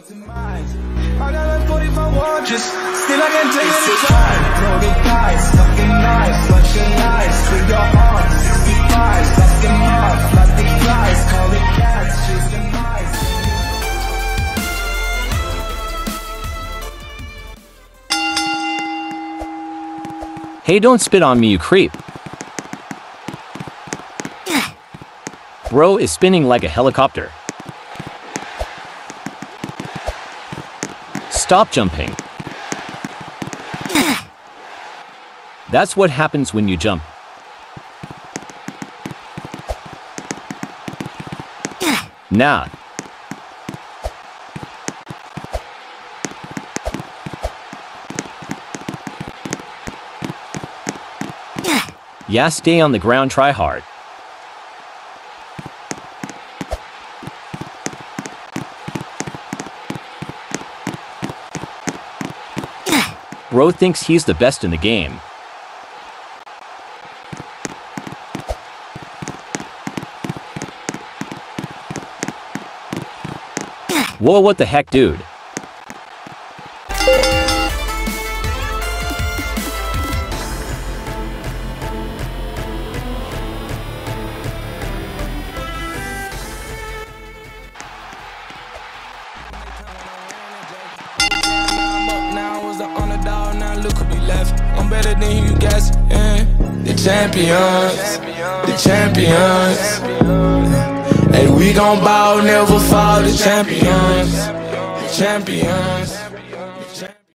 I got like 45 watches, still I can take any time. Throw the dice, fucking nice, flashing lights with your arms. 65, that's enough, like the flies, call it cats, she's the nice. Hey, don't spit on me, you creep. Bro is spinning like a helicopter. Stop jumping. That's what happens when you jump. Nah. Yeah, stay on the ground, try hard. Bro thinks he's the best in the game. Whoa, what the heck, dude? Look who be left. I'm better than you guys. The champions, the champions. Hey, we gon' bow, never fall. The champions, the champions.